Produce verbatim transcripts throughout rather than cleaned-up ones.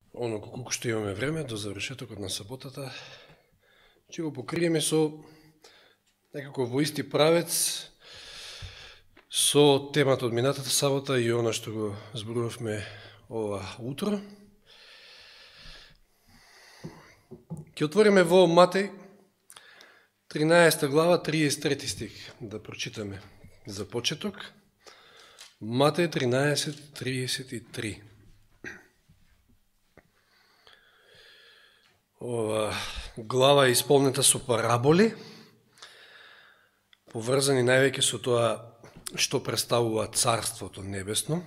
оно колку што имаме време до завршетокот на саботата, ќе го покриеме со некако во исти правец со темата од минатата сабота и она што го зборувавме ова утро. Ќе отвориме во Матеј тринаесета глава, триесет и трети стих, да прочитаме за почеток. Матеј тринаесет, триесет и три. Ова глава е исполнета со параболи, поврзани највеќе со тоа што представува Царството Небесно.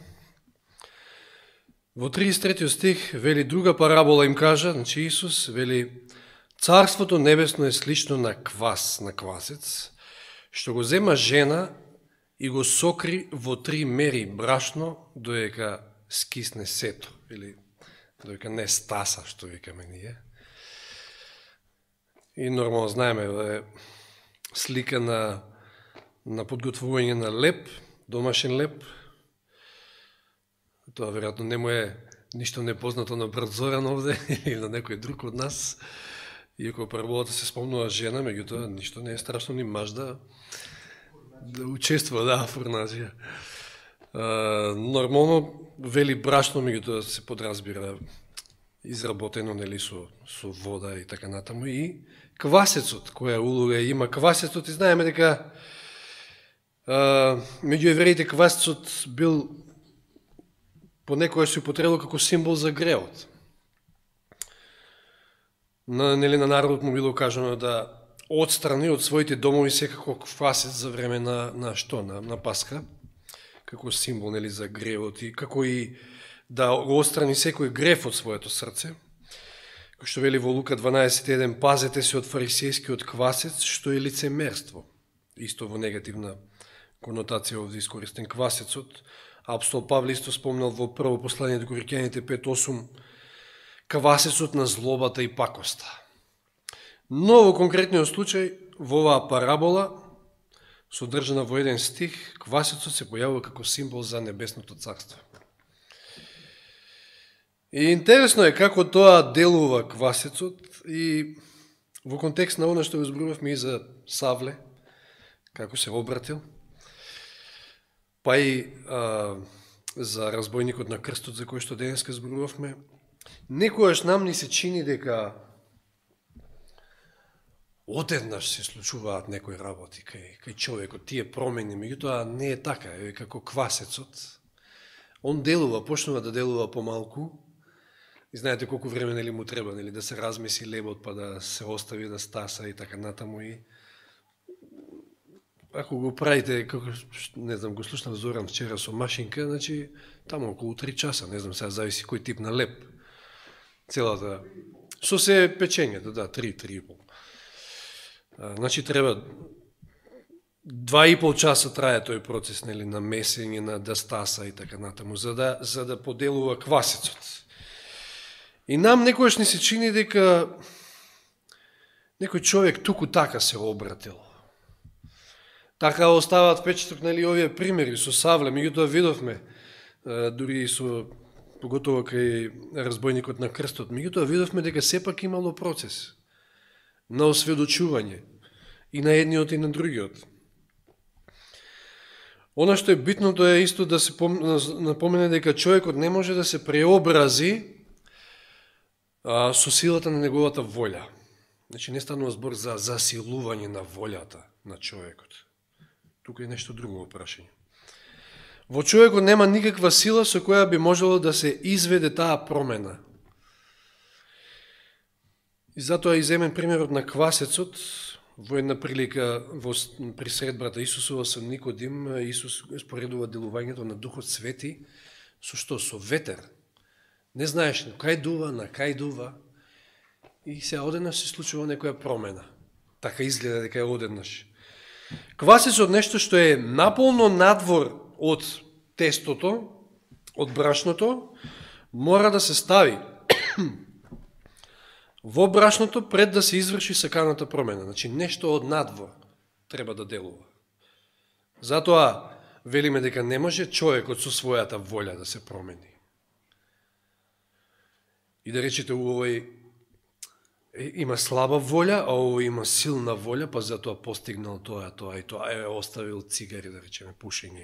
Во триесет и третиот стих вели друга парабола им кажа, значи Исус вели: Царството Небесно е слично на квас, на квасец, што го зема жена и го сокри во три мери брашно, доека скисне сето, или доека не стаса, што викаме ние. И нормално знаеме, е слика на, на подготвување на леп, домашен леп. Тоа веројатно не му е ништо непознато на брат Зоран овде или на некој друг од нас. Иако параболата се спомнува жена, меѓутоа ништо не е страшно ни маж да, да учествува, да, фурнажија. Нормално вели брашно, меѓутоа се подразбира изработено, нели, со, со вода и така натаму. И квасецот, која улога има квасецот, и знаеме дека а, меѓу евреите квасецот бил понекоја се употребил како символ за греот. На, нели, на народот му било кажано да отстрани од своите домови секако квасец за време на, на што? На, на Пасха, како символ, нели, за греот, и како и да отстрани секој греф од своето срце. Кој што вели во Лука дванаесет еден, пазете се од фарисејскиот квасец, што е лицемерство. Исто во негативна конотација овде искористен квасецот. Апостол Павле исто спомнал во прво послание до Коринќаните пет осум, квасецот на злобата и пакоста. Но во конкретниот случај, во оваа парабола, содржана во еден стих, квасецот се појавува како символ за небесното царство. И интересно е како тоа делува квасецот и во контекст на оно што го зборувавме и за Савле, како се обратил, па и а, за разбойникот на крстот, за кој што денеска зборувавме. Некојаш нам ни се чини дека одеднаш се случуваат некои работи кај, кај човекот, тие промени, меѓутоа не е така, е како квасецот. Он делува, почнува да делува помалку, и знаете колку време, нели, му треба, нели, да се размеси лебот, па да се остави да стаса и така натаму. И ако го правите, како, не знам, го слушнав Зоран вчера со машинка, значи таму околу три часа, не знам, сега зависи кој тип на леб. Целата, со се печењето, да, три, три и пол. Значи треба два и пол часа трае тој процес, нели, на месење, на да стаса и така натаму, за да, за да поделува квасецот. И нам некојаш ни се чини дека некој човек туку така се обратил. Така оставаат впечаток, нели, овие примери со Савле, меѓутоа видовме, дури и со, поготово кај разбойникот на крстот, меѓутоа видовме дека сепак имало процес на осведочување и на едниот и на другиот. Она што е битното е исто да се напомене дека човекот не може да се преобрази а, со силата на неговата волја. Значи не станува збор за засилување на волјата на човекот. Тука е нешто друго прашање. Во човекот нема никаква сила со која би можело да се изведе таа промена. И затоа иземен примерот на квасецот. Во една прилика во, при средбрата Исусова со Никодим, Исус споредува делувањето на Духот Свети со што? Со ветер. Не знаеш на кај дува, на кај дува. И се одеднаш се случува некоја промена. Така изгледа дека е одеднаш. Квасецот нешто што е наполно надвор од тестото, од брашното, мора да се стави во брашното пред да се изврши саканата промена. Значи нешто од надвор треба да делува. Затоа велиме дека не може човекот со својата волја да се промени. И да речете, овој има слаба волја, а овој има силна волја, па затоа постигнал тоа, тоа и тоа, е оставил цигари, да речеме, пушење.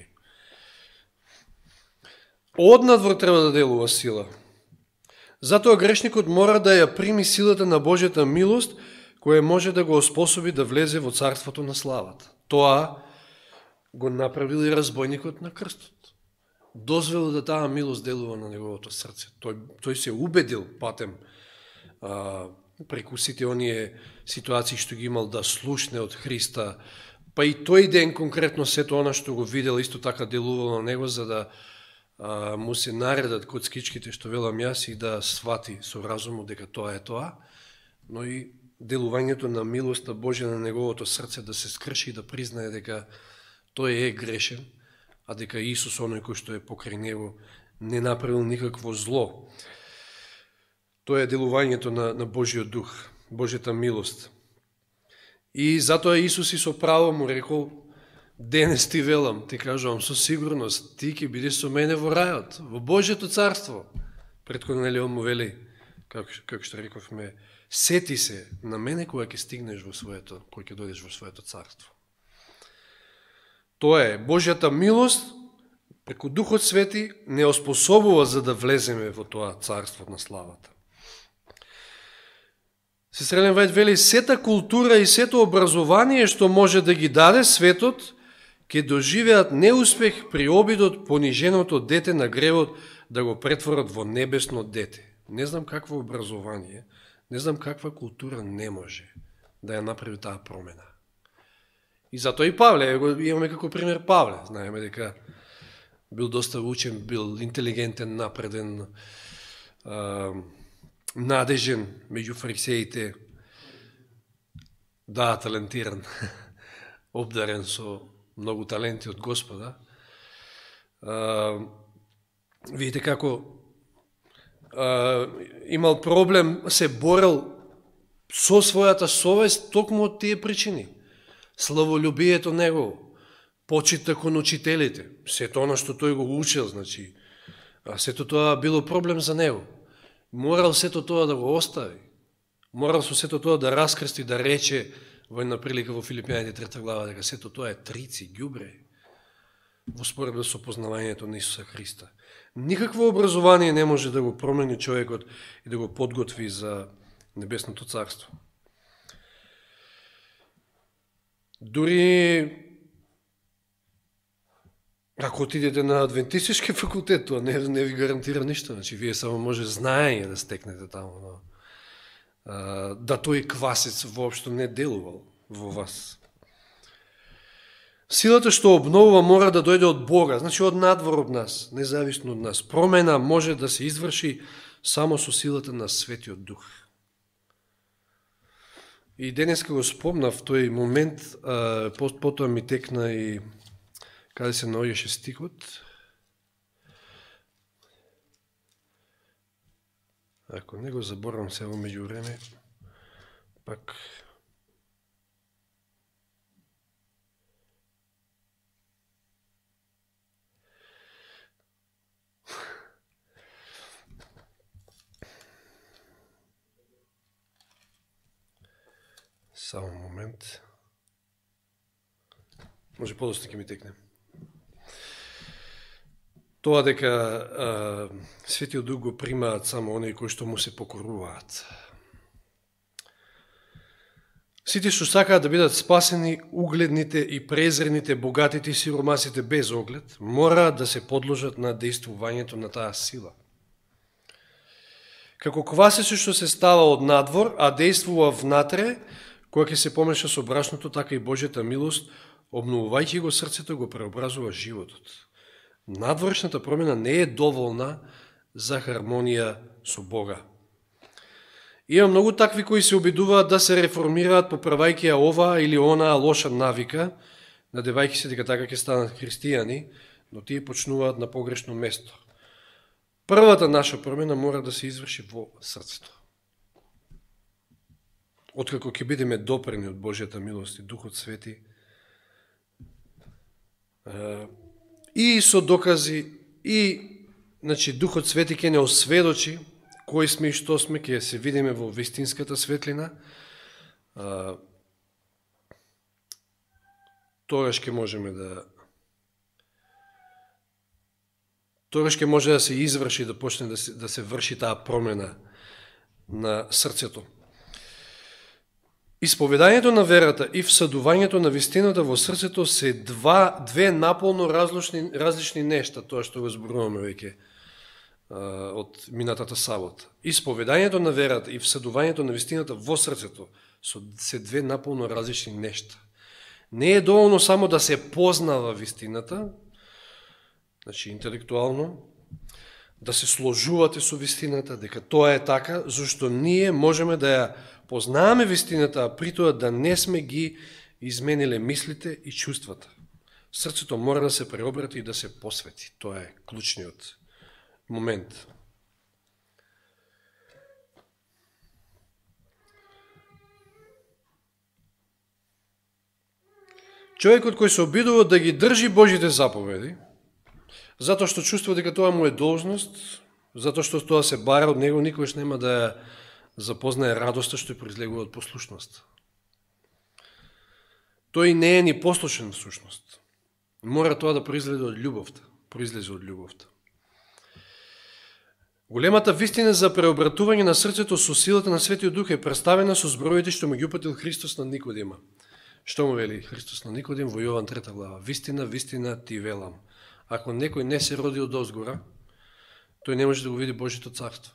Однадвор треба да делува сила. Затоа грешникот мора да ја прими силата на Божјата милост, која може да го оспособи да влезе во царството на славата. Тоа го направил и разбойникот на крстот. Дозволил да таа милост делува на неговото срце. Тој, тој се убедил патем а, преку сите оние ситуации што ги имал да слушне од Христа, па и тој ден конкретно сето она што го видел исто така делувало на него, за да а, му се наредат коцкичките што велам јас и да свати со разумот дека тоа е тоа, но и делувањето на милоста Божја на неговото срце да се скрши и да признае дека тој е грешен, а дека Исус, оној кој што е покрај него, не направил никакво зло. Тоа е делувањето на, на Божиот дух, Божјата милост. И затоа Исус и со право му рекол, денес ти велам, ти кажувам со сигурност, ти ќе бидеш со мене во рајот, во Божјото царство. Претходно нели он му вели, како, како што рековме, сети се на мене кога ќе стигнеш во своето, кога ќе дојдеш во своето царство. Тоа е, Божјата милост преку Духот Свети не оспособува за да влеземе во тоа царство на славата. Сестра Елен Вајд вели, сета култура и сето образование што може да ги даде светот, ќе доживеат неуспех при обидот пониженото дете на гревот да го претворат во небесно дете. Не знам какво образование, не знам каква култура не може да ја направи таа промена. И затоа и Павле, имаме како пример Павле, знаеме дека бил доста учен, бил интелигентен, напреден, а, надежен меѓу фарисеите, да, талентиран, обдарен со многу таленти од Господа. А, видите како а, имал проблем, се борел со својата совест токму од тие причини. Славолюбието негово, почита кон учителите, сето оно што тој го учил, значи, а сето тоа било проблем за него. Морал сето тоа да го остави. Морал со сето тоа да раскрсти, да рече во една прилика во Филипјаните трета глава, дека сето тоа е трици, ѓубре, во споредба со познавањето на Исуса Христа. Никакво образование не може да го промени човекот и да го подготви за небесното царство. Дури ако отидете на адвентистички факултет, тоа не, не ви гарантира ништо. Значи, вие само може знаење да стекнете таму. Но, а, да тој квасец воопшто не делувал во вас. Силата што обновува мора да дојде од Бога, значи од надвор од нас, независно од нас. Промена може да се изврши само со силата на Светиот Дух. И денеска го спомнав тој момент, а, потоа ми текна и каде се наоѓаше стихот. Ако не го заборам се во меѓувреме, пак само момент. Може подоста ќе ми текне. Тоа дека а, Светиот Дух го примаат само оние кои што му се покоруваат. Сите што сакаат да бидат спасени, угледните и презрените, богатите и сиромасите без оглед, мораат да се подложат на действувањето на таа сила. Како квасеше што се става од надвор, а действува внатре, кога ќе се помеша со брашното, така и Божјата милост, обновувајќи го срцето, го преобразува животот. Надворешната промена не е доволна за хармонија со Бога. Има многу такви кои се обидуваат да се реформираат поправајќи ја ова или онаа лоша навика, надевајќи се дека така ќе станат христијани, но тие почнуваат на погрешно место. Првата наша промена мора да се изврши во срцето. Откако ќе бидеме допрени од Божјата милост и Духот Свети, и со докази, и значи, Духот Свети ќе не осведочи кој сме и што сме, ќе се видиме во вистинската светлина, а, тогаш ќе можеме да тогаш ќе може да се изврши, да почне да се, да се врши таа промена на срцето. Исповедањето на верата и всадувањето на вистината во срцето се два, две наполно различни, различни нешта, тоа што го зборуваме веќе од минатата сабота. Исповедањето на верата и всадувањето на вистината во срцето се две наполно различни нешта. Не е доволно само да се познава вистината, значи интелектуално, да се сложувате со вистината, дека тоа е така, зашто ние можеме да ја познаеме вистината, а при тоа да не сме ги измениле мислите и чувствата. Срцето мора да се преобрати и да се посвети. Тоа е клучниот момент. Човекот кој се обидува да ги држи Божите заповеди, затоа што чувствува дека тоа му е должност, затоа што тоа се бара од него, никогаш нема да ја запознае радоста што ја произлегува од послушност. Тој не е ни послушен в сушност. Мора тоа да произлезе од љубовта, произлезе од љубовта. Големата вистина за преобратување на срцето со силата на Светиот Дух е представена со зборовите што му ги упатил Христос на Никодима. Што му вели Христос на Никодим во Јован трета глава? Вистина, вистина ти велам. Ако некој не се роди од озгора, тој не може да го види Божјото царство.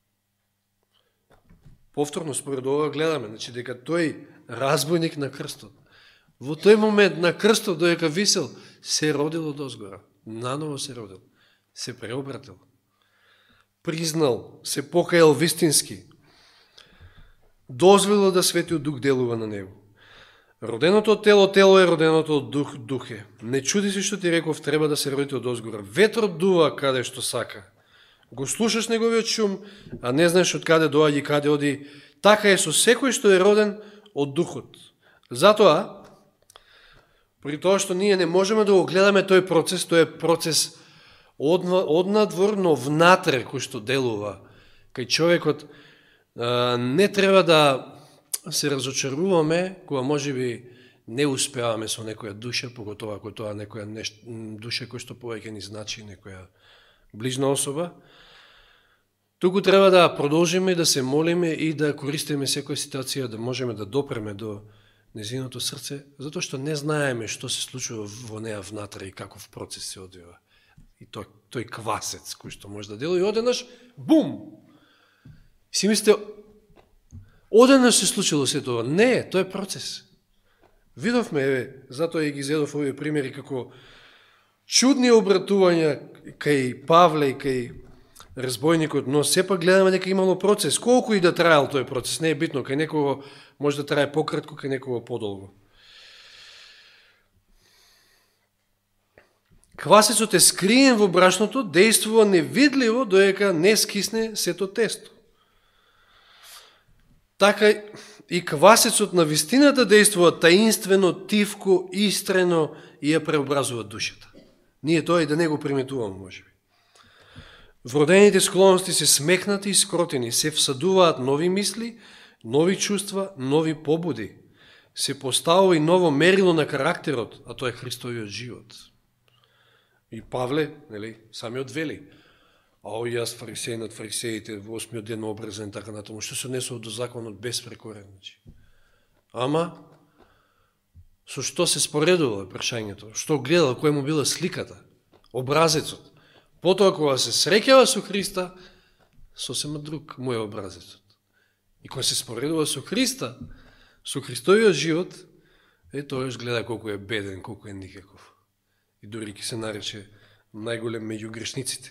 Повторно според ова гледаме, значи дека тој разбойник на крстот, во тој момент на крстот додека висел, се родил од озгора, наново се родил, се преобратил, признал, се покајал вистински, дозволил да Светиот Дух делува на него. Роденото од тело, тело е, роденото од дух, дух е. Не чуди се што ти реков, треба да се родите од озгора. Ветрот дува каде што сака. Го слушаш неговиот шум, а не знаеш од каде доаѓа и каде оди. Така е со секој што е роден од духот. Затоа, при тоа што ние не можеме да го гледаме тој процес, тој е процес однадвор, но внатре кој што делува. Кај човекот не треба да се разочаруваме кога можеби не успеаваме со некоја душа, поготово ако тоа некоја неш... душа која што повеќе ни значи, некоја ближна особа. Туку треба да продолжиме да се молиме и да користиме секоја ситуација да можеме да допреме до незиното срце, затоа што не знаеме што се случува во неа внатре и каков процес се одвива. И тој, тој квасец кој што може да делува и одеднаш, бум! Си мислите, одеднаш се случило се тоа. Не, тоа е процес. Видовме, еве, затоа и ги зедов овие примери како чудни обратувања кај Павле и кај разбойникот, но сепак гледаме дека имало процес. Колку и да траел тој процес, не е битно, кај некого може да трае пократко, кај некого подолго. Квасецот е скриен во брашното, действува невидливо додека не скисне сето тесто. Така и квасецот на вистината действува таинствено, тивко, истрено и ја преобразува душата. Ние тоа и да не го приметуваме, може би. Вродените склонности се смекнати и скротени, се всадуваат нови мисли, нови чувства, нови побуди. Се поставува и ново мерило на карактерот, а тоа е Христовиот живот. И Павле, нели, самиот вели, а о, јас фарисеин од фарисеите, во осмиот ден обрезан, така натаму, што се однесува до законот безпрекорен. Ама, со што се споредувало прашањето? Што гледал, која му била сликата, образецот? Потоа, кога се среќава со Христа, сосема друг му е образецот. И кога се споредува со Христа, со Христовиот живот, е тоаш гледа колку е беден, колку е никаков. И дори ќе се нарече најголем меѓу грешниците.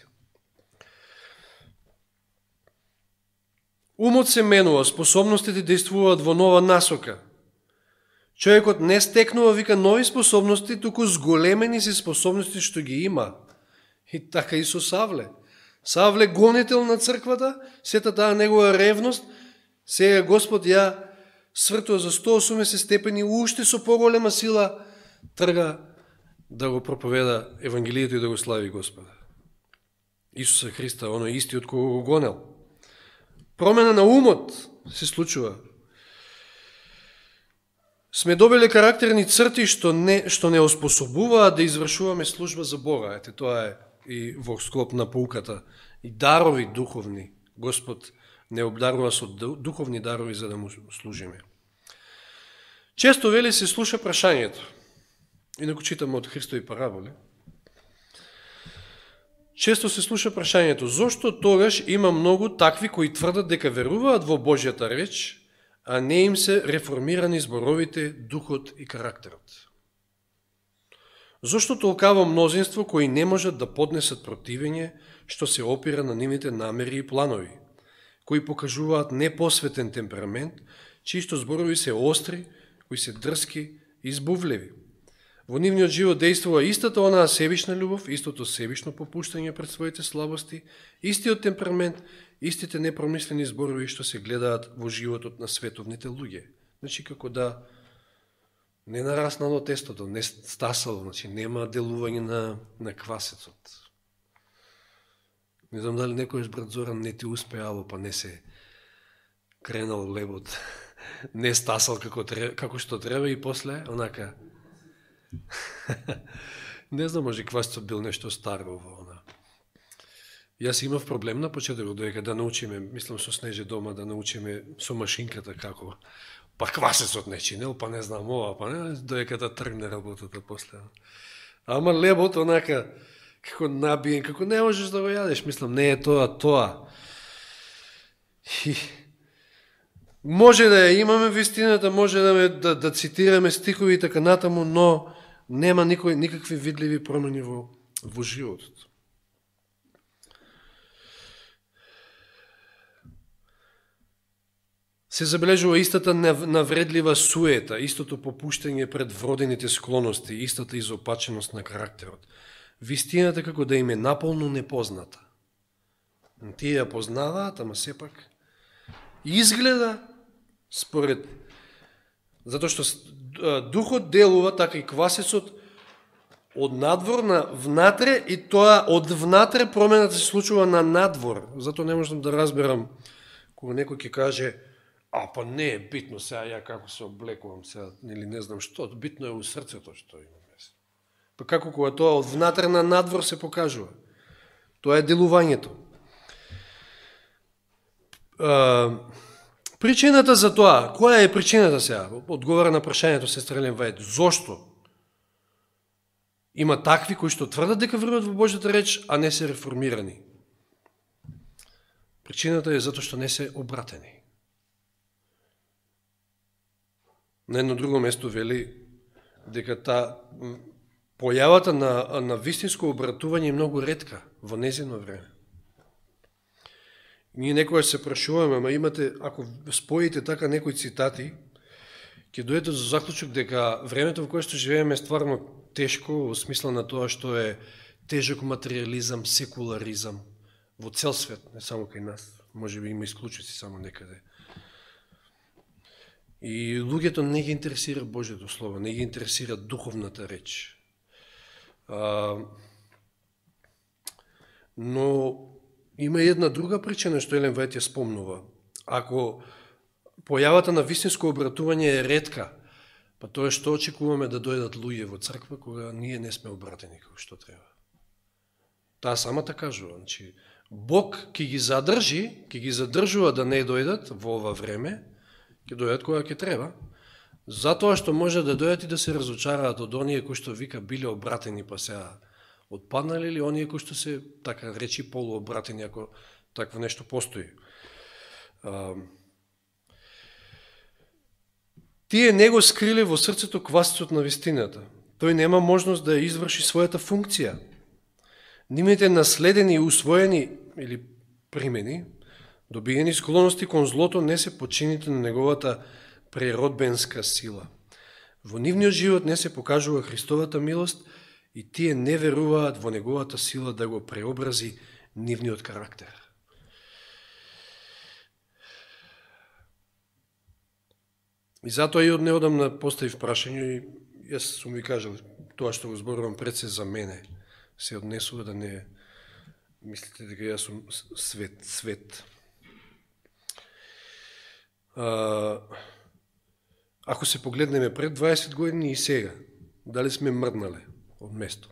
Умот се менува, способностите действуваат во нова насока. Човекот не стекнува, вика, нови способности, туку зголемени се способности што ги има. И така и со Савле. Савле гонител на црквата, сета таа негова ревност, сега Господ ја свртува за сто и осумдесет степени, уште со поголема сила трга да го проповеда Евангелието и да го слави Господа. Исуса Христа, оној истиот кој го гонел. Промена на умот се случува. Сме добили карактерни црти што не, што не оспособуваат да извршуваме служба за Бога. Ете, тоа е и во склоп на поуката. И дарови духовни. Господ не обдарува со духовни дарови за да му служиме. Често вели се слуша прашањето. Инако читаме од Христови параболи. Често се слуша прашањето, зошто тогаш има многу такви кои тврдат дека веруваат во Божјата реч, а не им се реформирани зборовите, духот и карактерот? Зошто толкаво мнозинство кои не можат да поднесат противење, што се опира на нивните намери и планови, кои покажуваат непосветен темперамент, чиито зборови се остри, кои се дрски и избувливи. Во нивниот живот действува истата онаа себична љубов, истото себично попуштање пред своите слабости, истиот темперамент, истите непромислени зборови што се гледаат во животот на световните луѓе. Значи, како да не нараснало тестото, не стасало, значи нема делување на, на квасецот. Не знам дали некојаш, брат Зоран, не ти успеало, па не се кренал лебот, не стасал како, како што треба и после, онака, не знам, може квасецот бил нешто старо во она. Јас имав проблем на почетокот, доека да научиме, мислам со Снеже дома, да научиме со машинката како, па квасецот не чинел, па не знам ова, па не, доека да тргне работата после. Ама лебот, онака, како набиен, како не можеш да го јадеш, мислам, не е тоа, тоа. И може да ја имаме вистината, може да, ме, да, да цитираме стихови и така натаму, но нема никој, никакви видливи промени во, во животот. Се забележува истата навредлива суета, истото попуштање пред вродените склоности, истата изопаченост на карактерот. Вистината како да им е наполно непозната. Тие ја познаваат, ама сепак изгледа според, затоа што духот делува, така и квасецот од надвор на внатре, и тоа од внатре промената се случува на надвор. Затоа не можам да разберам кога некој ќе каже: а па не е битно сега ја како се облекувам сега, или не знам што, битно е у срцето што имам. Па како кога тоа од внатре на надвор се покажува? Тоа е делувањето. Причината за тоа, која е причината сега? Одговора на прашањето сестра Елен Вајд. Зошто? Има такви кои што тврдат дека веруваат во Божјата реч, а не се реформирани. Причината е затоа што не се обратени. На едно друго место вели дека та појавата на, на вистинско обратување е многу ретка во незино време. Ние некојаш се прашуваме, ама имате, ако споите така некои цитати, ќе дојдете за заклучок дека времето во кое што живееме е стварно тешко, во смисла на тоа што е тежок материализам, секуларизам во цел свет, не само кај нас, може би има исклучици само некаде. И луѓето не ги интересира Божјето слово, не ги интересира духовната реч. А, но има една друга причина што Елен Вајд ја спомнува. Ако појавата на вистинско обратување е ретка, па тоа што очекуваме да дојдат луѓе во црква кога ние не сме обратени како што треба. Таа самата кажува, значи Бог ќе ги задржи, ќе ги задржува да не дојдат во ова време, ќе дојдат кога ќе треба, затоа што може да дојдат и да се разочараат од оние кои што вика биле обратени па сега отпаднали, или оние кои што се, така речи, полуобратени, ако такво нешто постои. А, тие не го скриле во срцето квасецот на вистината. Тој нема можност да изврши својата функција. Нивните наследени и усвоени или примени, добиени склоности кон злото не се почините на неговата природбенска сила. Во нивниот живот не се покажува Христовата милост и тие не веруваат во неговата сила да го преобрази нивниот карактер. И затоа и од неодамна поставив прашање и јас сум ви кажал, тоа што го зборувам пред се за мене се однесува, да не мислите дека јас сум свет, свет. А, ако се погледнеме пред дваесет години и сега, дали сме мрднале од место?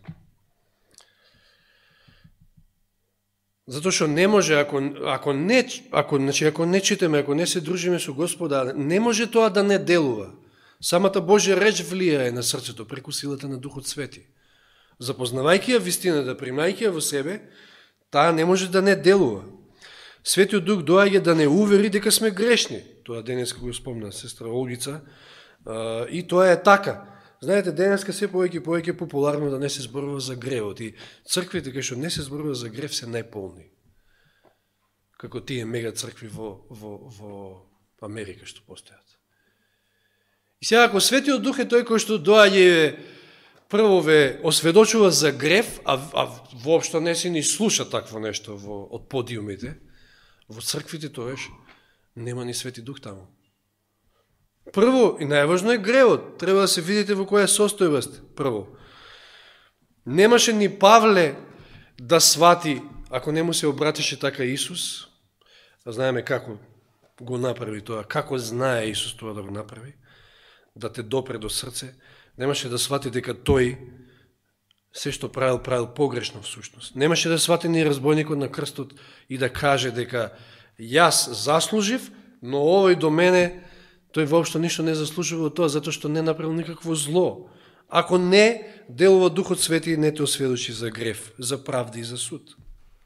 Затоа што не може, ако, ако, не, ако, значи, ако не читаме, ако не се дружиме со Господа, не може тоа да не делува. Самата Божја реч влијае на срцето преку силата на Духот Свети. Запознавајќи ја вистината, примајќи ја во себе, таа не може да не делува. Светиот Дух доаѓа да не увери дека сме грешни. Тоа денеска го спомна сестра Олгица. И тоа е така. Знаете, денеска се повеќе и повеќе популарно да не се зборува за гревот. И црквите кај што не се зборува за грев се најполни. Како тие мега цркви во, во, во Америка што постојат. И сега, ако Светиот Дух е тој кој што доаѓа прво ве осведочува за грев, а, а воопшто не се ни слуша такво нешто во, од подиумите, во црквите тоеш нема ни Свети Дух таму. Прво и најважно е гревот. Треба да се видите во која состојба сте. Прво. Немаше ни Павле да свати, ако не му се обратише така Исус, а знаеме како го направи тоа, како знае Исус тоа да го направи, да те допре до срце, немаше да свати дека тој се што правил, правил погрешно всушност. Немаше да свати ни разбойникот на крстот и да каже дека јас заслужив, но овој до мене, тој воопшто ништо не заслужува тоа, затоа што не направил никакво зло. Ако не делува Духот Свети и не те осведочи за грев, за правда и за суд.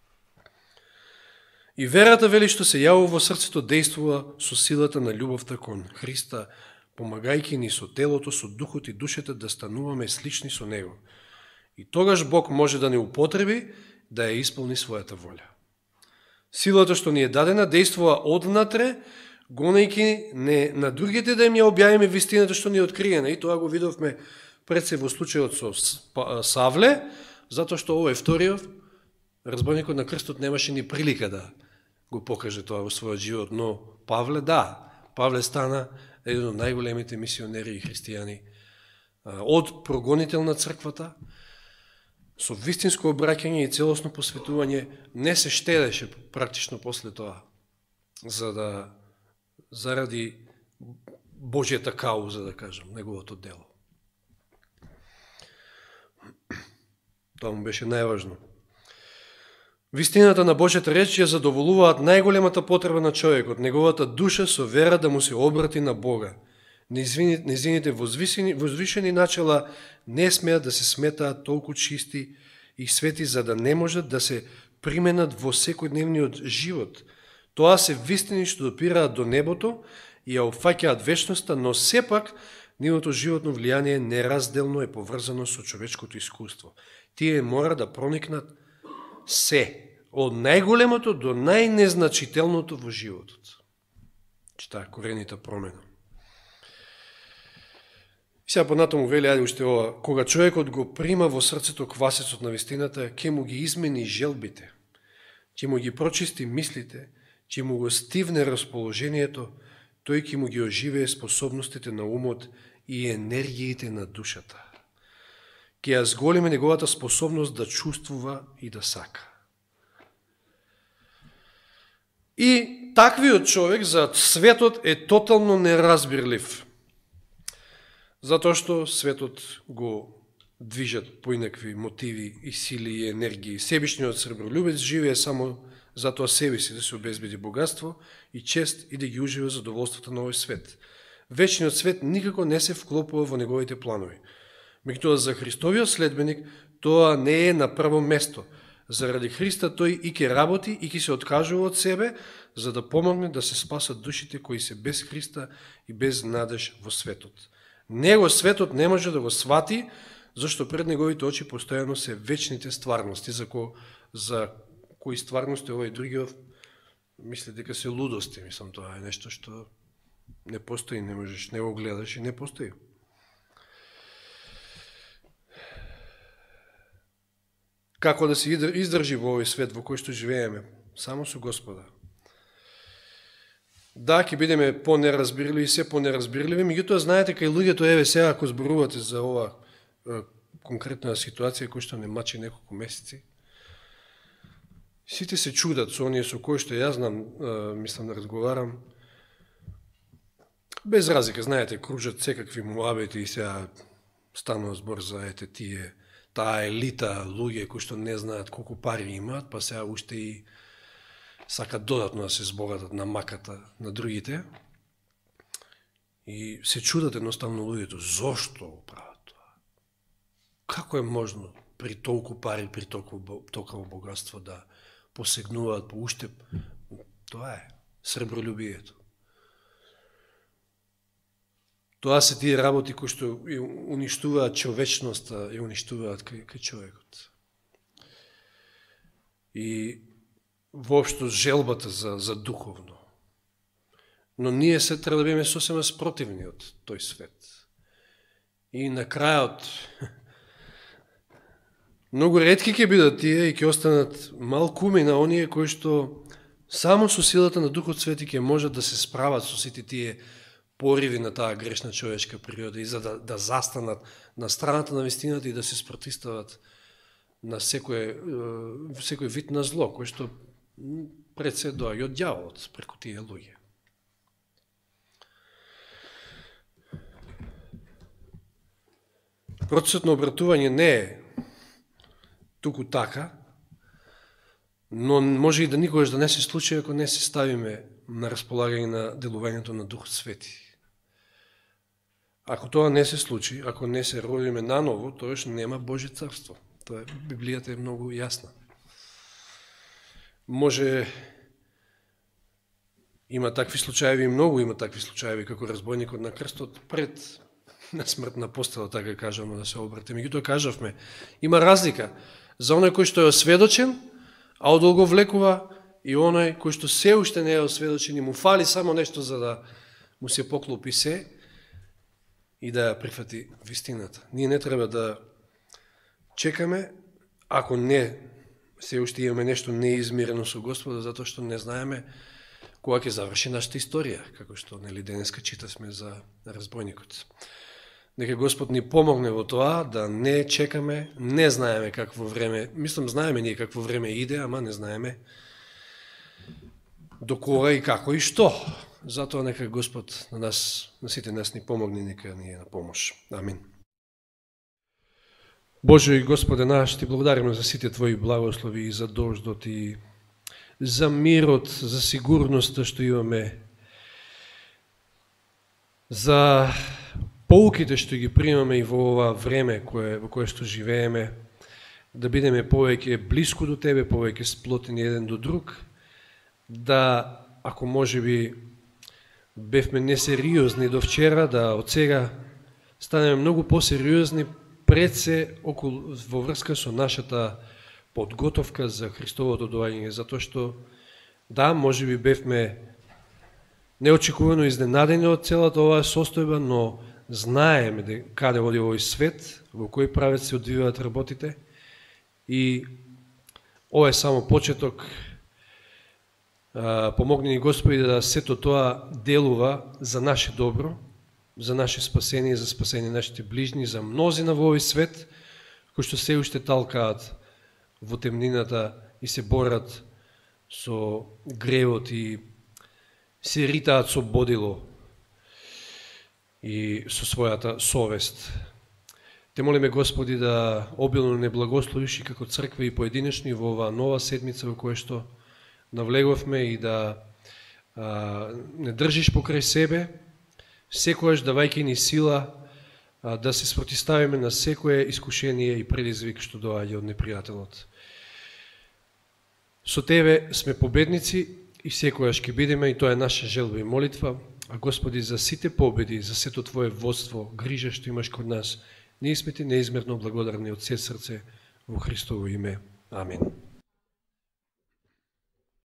И верата, вели, што се јавува во срцето, действува со силата на љубовта кон Христа, помагајќи ни со телото, со духот и душата да стануваме слични со Него. И тогаш Бог може да не употреби да ја исполни својата волја. Силата што ни е дадена действува однатре, гонејќи не на другите да им ја објавиме вистината што ни е откриена. И тоа го видовме пред се во случајот со Савле, затоа што овој вториот, разбойникот на крстот, немаше ни прилика да го покаже тоа во својот живот, но Павле, да, Павле стана еден од најголемите мисионери и христијани од прогонител на црквата, со вистинско обраќање и целосно посветување, не се штедеше практично после тоа, за да заради Божјата кауза, да кажам, неговото дело. Тоа му беше најважно. Вистината на Божјата реч ја задоволуваат најголемата потреба на човекот, неговата душа со вера да му се обрати на Бога. Незините возвишени, возвишени начала не смеат да се сметаат толку чисти и свети, за да не можат да се применат во секојдневниот живот. Тоа се вистини што допираат до небото и ја опфаќаат вечноста, но сепак нивното животно влијание неразделно е поврзано со човечкото искуство. Тие мора да проникнат се, од најголемото до најнезначителното во животот. Читаа коренита промена. И сега понатаму вели, ајде уште ова, кога човекот го прима во срцето квасецот на вистината, ќе му ги измени желбите, ќе му ги прочисти мислите, ќе му го стивне расположението, тој ќе му ги оживее способностите на умот и енергиите на душата. Ќе ја зголеме неговата способност да чувствува и да сака. И таквиот човек за светот е тотално неразбирлив, затоа што светот го движат поинакви мотиви и сили и енергии. Себичниот сребролюбец живее само затоа себе си да се обезбеди богатство и чест и да ги ужива задоволството на овој свет. Вечниот свет никако не се вклопува во неговите планови. Меѓутоа за Христовиот следбеник тоа не е на прво место. Заради Христа тој и ќе работи и ќе се откажува од себе, за да помогне да се спасат душите кои се без Христа и без надеж во светот. Него светот не може да го свати, зашто пред неговите очи постојано се вечните стварности, за, ко, за кои стварности овој другиот мисли дека се лудости. Мислам, тоа е нешто што не постои, не можеш, не го гледаш и не постои. Како да се издржи во овој свет во кој што живееме? Само со Господа. Да, ќе бидеме по-неразбирливи, се по-неразбирливи, меѓутоа знаете кај луѓето, еве сега ако зборувате за ова е, конкретна ситуација која што не мачи неколку месеци, сите се чудат со оние со кои што јас знам, е, мислам да разговарам, без разлика, знаете, кружат секакви муабети и сега станува збор за ете тие, таа елита луѓе кои што не знаат колку пари имаат, па сега уште и сакат додатно да се збогатат на маката на другите. И се чудат едноставно луѓето, зошто го прават тоа? Како е можно при толку пари, при толку толку богатство да посегнуваат по уште? Тоа е сребролюбието. Тоа се тие работи кои што уништуваат човечноста и уништуваат кај, кај човекот. И воопшто желбата за, за духовно. Но ние се треба да бидеме сосема спротивни од тој свет. И на крајот многу ретки ќе бидат тие и ќе останат малкуми на оние кои што само со силата на Духот Свети ќе можат да се справат со сите тие пориви на таа грешна човечка природа и за да, да застанат на страната на вистината и да се спротистават на секој, секој вид на зло, кој што пред се доаѓа од ѓаволот преку тие луѓе. Процесот на обратување не е туку така, но може и да никогаш да не се случи ако не се ставиме на располагање на делувањето на Духот Свети. Ако тоа не се случи, ако не се родиме наново, тоаш нема Божје царство. Тоа Библијата е многу јасна. Може има такви случаеви, многу има такви случаеви, како разбойникот на крстот пред на смртна постела, така кажано да се обрати. Меѓутоа кажавме, има разлика за оној кој што е осведочен, а одолго влекува, и оној кој што се уште не е осведочен и му фали само нешто за да му се поклопи се и да ја прифати вистината. Ние не треба да чекаме, ако не се уште имаме нешто неизмирено со Господа, затоа што не знаеме кога ќе заврши нашата историја, како што нели денеска читасме за разбойникот. Нека Господ ни помогне во тоа да не чекаме, не знаеме какво време, мислам знаеме ние какво време иде, ама не знаеме до кога и како и што. Затоа нека Господ на нас, на сите нас ни помогне, нека ни е на помош. Амин. Боже и Господе наш, ти благодариме за сите Твои благослови и за дождот и за мирот, за сигурноста што имаме, за поуките што ги примаме и во ова време кое, во кое што живееме, да бидеме повеќе блиску до Тебе, повеќе сплотени еден до друг, да, ако може би бевме несериозни до вчера, да од сега станеме многу посериозни пред се околу, во врска со нашата подготовка за Христовото доаѓање, затоа што, да, може би бевме неочекувано изненадени од целата оваа состојба, но знаеме де, каде води овој свет, во кој правец се одвиваат работите и ова е само почеток. Помогни ни Господи да сето тоа делува за наше добро, за наше спасение, за спасение нашите ближни, за мнозина во овој свет, кои што се уште талкаат во темнината и се борат со гревот и се ритаат со бодило и со својата совест. Те молиме Господи да обилно не благословиш и како црква и поединечни во оваа нова седмица во која што навлеговме и да а, не држиш покрај себе, секојаш давајќи ни сила а, да се спротиставиме на секое искушение и предизвик што доаѓа од непријателот. Со Тебе сме победници и секојаш ќе бидеме и тоа е наша желба и молитва. А Господи, за сите победи, за сето Твое водство, грижа што имаш код нас, ние сме Ти неизмерно благодарни од се срце во Христово име. Амин.